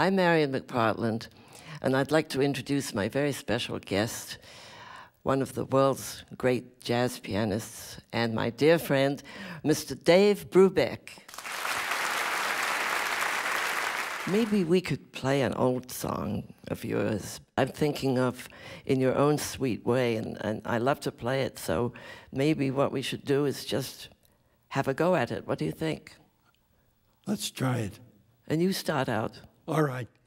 I'm Marian McPartland, and I'd like to introduce my very special guest, one of the world's great jazz pianists, and my dear friend, Mr. Dave Brubeck. Maybe we could play an old song of yours. I'm thinking of In Your Own Sweet Way, and I love to play it, so maybe what we should do is just have a go at it. What do you think? Let's try it. And you start out. All right.